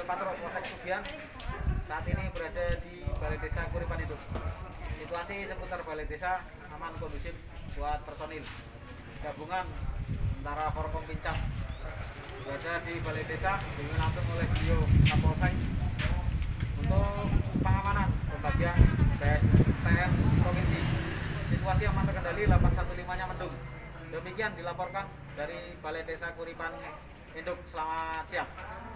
Patro Polsek Sugian saat ini berada di Balai Desa Kuripan Induk. Situasi seputar Balai Desa aman kondusif buat personil gabungan antara Forkom Pincang berada di Balai Desa dipimpin langsung oleh Beliau Kapolsek untuk pengamanan pembagian BSTM provinsi. Situasi aman terkendali, 815-nya mendung. Demikian dilaporkan dari Balai Desa Kuripan Induk. Selamat siang.